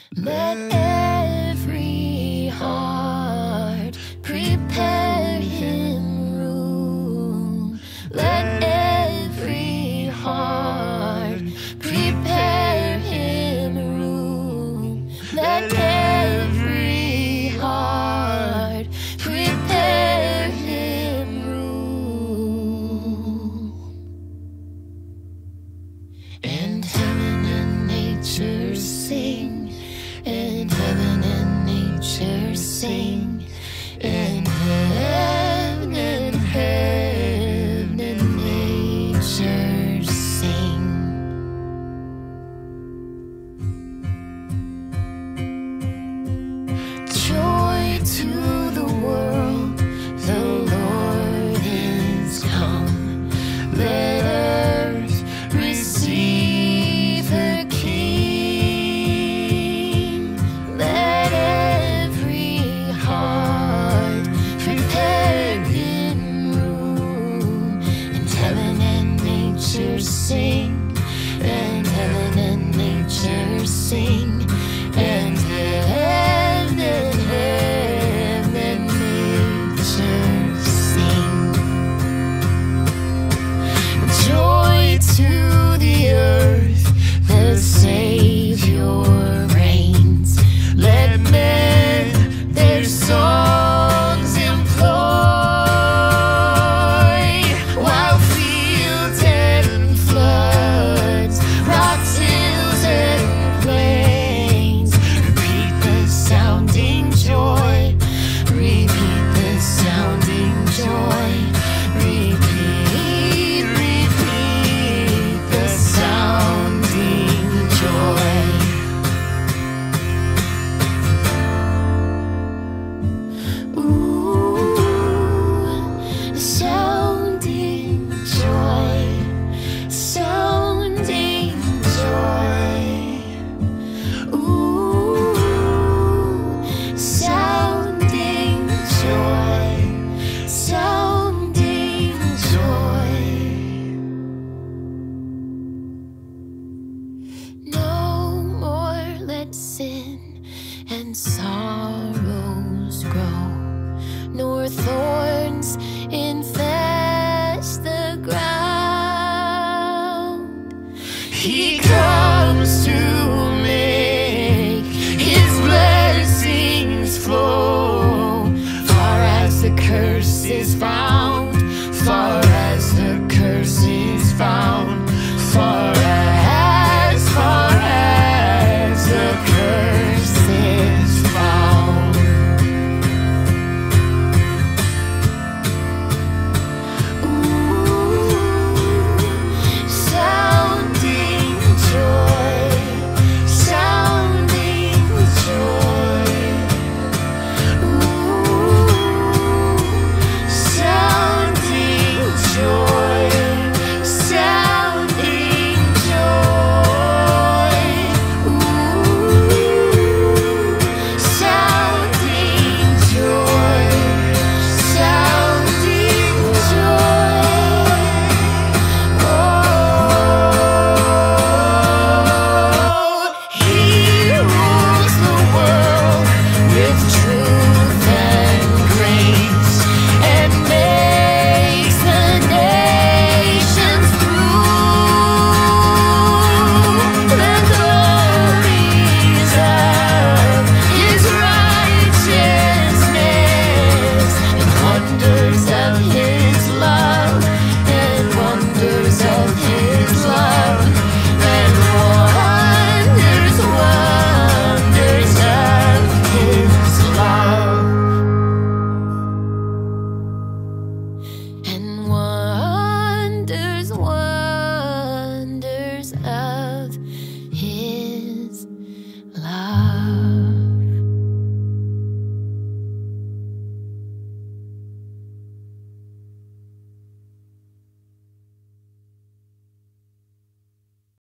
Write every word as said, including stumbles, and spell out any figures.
Let every heart prepare him room. Let every heart prepare him room. Let every heart prepare him room. And heaven and nature sing, and heaven and nature sing, and heaven and heaven and nature sing. Joy to the world, the Lord is come. Let earth receive her King. Let every heart prepare him room. And heaven and nature sing, and heaven and nature sing, and heaven and heaven and nature sing. Joy to